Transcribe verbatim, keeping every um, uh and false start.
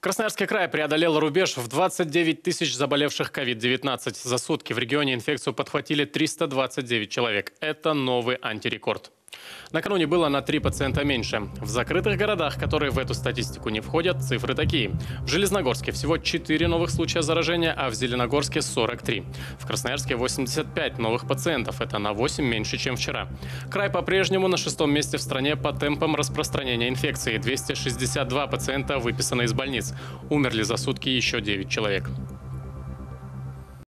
Красноярский край преодолел рубеж в двадцать девять тысяч заболевших ковид девятнадцать. За сутки в регионе инфекцию подхватили триста двадцать девять человек. Это новый антирекорд. Накануне было на три пациента меньше. В закрытых городах, которые в эту статистику не входят, цифры такие. В Железногорске всего четыре новых случая заражения, а в Зеленогорске сорок три. В Красноярске восемьдесят пять новых пациентов. Это на восемь меньше, чем вчера. Край по-прежнему на шестом месте в стране по темпам распространения инфекции. двести шестьдесят два пациента выписаны из больниц. Умерли за сутки еще девять человек.